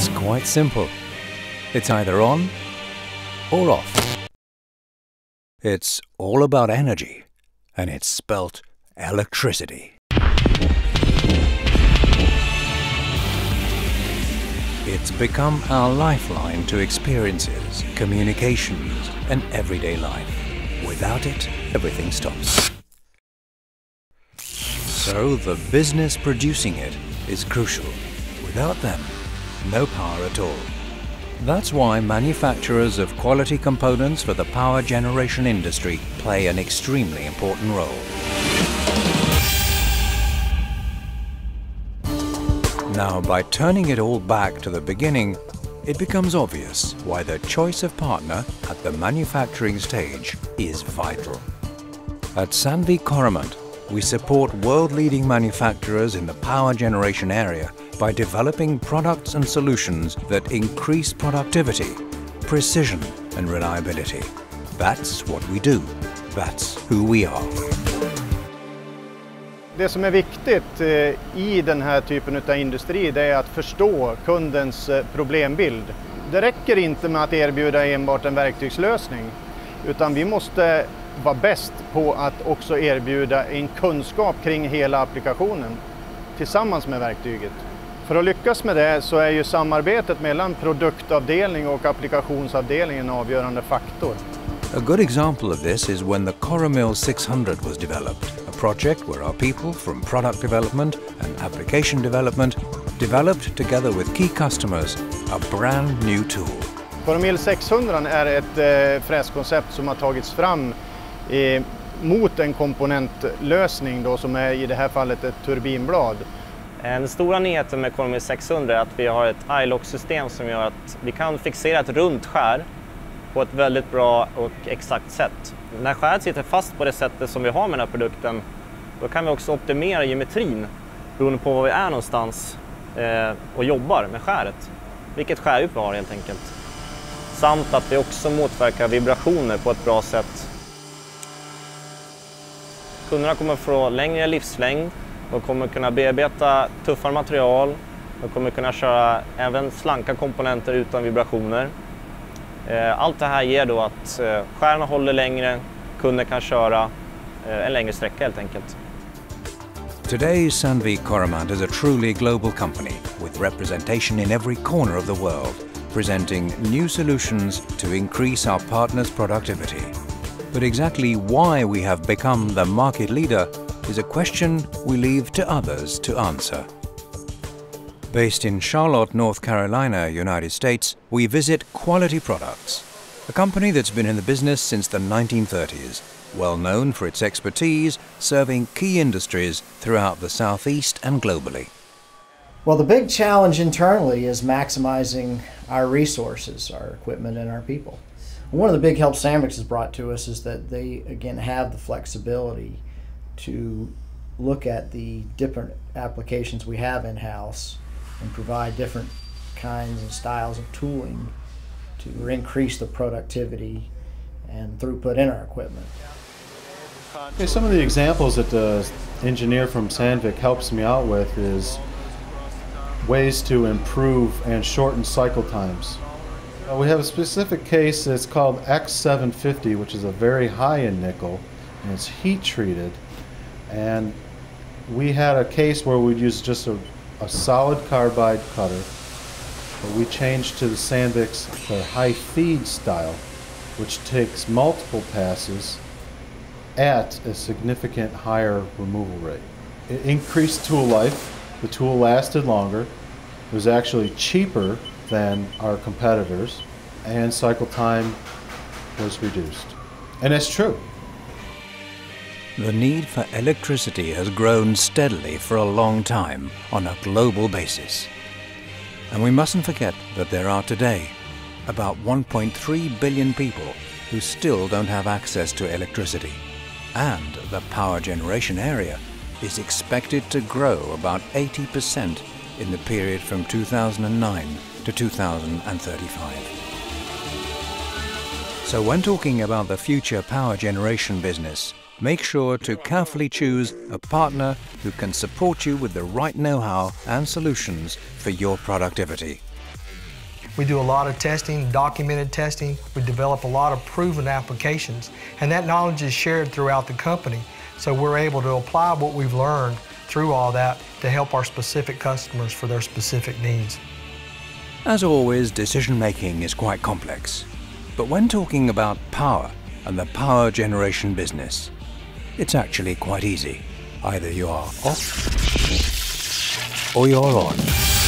It's quite simple. It's either on or off. It's all about energy, and it's spelt electricity. It's become our lifeline to experiences, communications, and everyday life. Without it, everything stops. So the business producing it is crucial. Without them, no power at all. That's why manufacturers of quality components for the power generation industry play an extremely important role. Now, by turning it all back to the beginning, it becomes obvious why the choice of partner at the manufacturing stage is vital. At Sandvik Coromant, we support world-leading manufacturers in the power generation area by developing products and solutions that increase productivity, precision and reliability. That's what we do. That's who we are. Det som är viktigt i den här typen av industri, det är att förstå kundens problembild. Det räcker inte med att erbjuda enbart en verktygslösning, utan vi måste vara bäst på att också erbjuda en kunskap kring hela applikationen tillsammans med verktyget. För att lyckas med det så är ju samarbetet mellan produktavdelning och applikationsavdelning en avgörande faktor. A good example of this is when the Coromant 600 was developed, a project where our people from product development and application development developed together with key customers a brand new tool. Coromant 600 är ett fräskoncept som har tagits fram mot en komponentlösning då, som är i det här fallet ett turbinblad. Den stora nyheten med Coromant 600 är att vi har ett iLock-system som gör att vi kan fixera ett runt skär på ett väldigt bra och exakt sätt. När skäret sitter fast på det sättet som vi har med den här produkten, då kan vi också optimera geometrin beroende på var vi är någonstans och jobbar med skäret. Vilket skärdjup vi har helt enkelt. Samt att vi också motverkar vibrationer på ett bra sätt. Kunderna kommer få längre livslängd, de kommer kunna bearbeta tuffare material, de kommer kunna köra även slanka komponenter utan vibrationer. Allt det här ger då att skären håller längre, kunder kan köra en längre sträcka helt enkelt. Today, Sandvik Coromant is a truly global company with representation in every corner of the world, presenting new solutions to increase our partners' productivity. But exactly why we have become the market leader is a question we leave to others to answer. Based in Charlotte, North Carolina, United States, we visit Quality Products, a company that's been in the business since the 1930s, well known for its expertise serving key industries throughout the Southeast and globally. Well, the big challenge internally is maximizing our resources, our equipment and our people. One of the big helps Sandvik has brought to us is that they, again, have the flexibility to look at the different applications we have in-house and provide different kinds and styles of tooling to increase the productivity and throughput in our equipment. Okay, some of the examples that the engineer from Sandvik helps me out with is ways to improve and shorten cycle times. We have a specific case that's called X750, which is a very high in nickel, and it's heat treated. And we had a case where we'd use just a solid carbide cutter, but we changed to the Sandvik's high feed style, which takes multiple passes at a significant higher removal rate. It increased tool life, the tool lasted longer, it was actually cheaper than our competitors, and cycle time was reduced. And that's true. The need for electricity has grown steadily for a long time on a global basis. And we mustn't forget that there are today about 1.3 billion people who still don't have access to electricity. And the power generation area is expected to grow about 80% in the period from 2009 to 2035. So when talking about the future power generation business, make sure to carefully choose a partner who can support you with the right know-how and solutions for your productivity. We do a lot of testing, documented testing. We develop a lot of proven applications, and that knowledge is shared throughout the company. So we're able to apply what we've learned through all that to help our specific customers for their specific needs. As always, decision-making is quite complex. But when talking about power and the power generation business, it's actually quite easy. Either you are off or you're on.